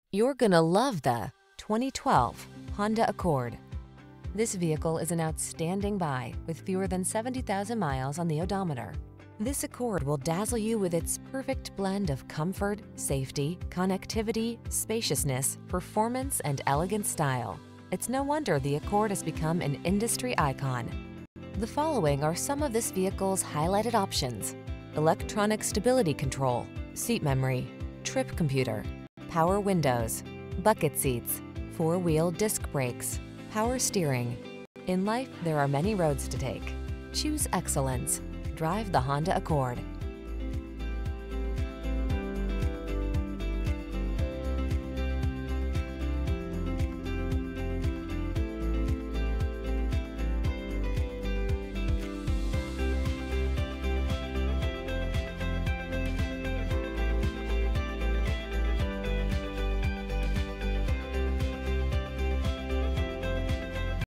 You're gonna love the 2012 Honda Accord. This vehicle is an outstanding buy with fewer than 70,000 miles on the odometer. This Accord will dazzle you with its perfect blend of comfort, safety, connectivity, spaciousness, performance, and elegant style. It's no wonder the Accord has become an industry icon. The following are some of this vehicle's highlighted options: electronic stability control, seat memory, trip computer, power windows, bucket seats, four-wheel disc brakes, power steering. In life, there are many roads to take. Choose excellence. Drive the Honda Accord.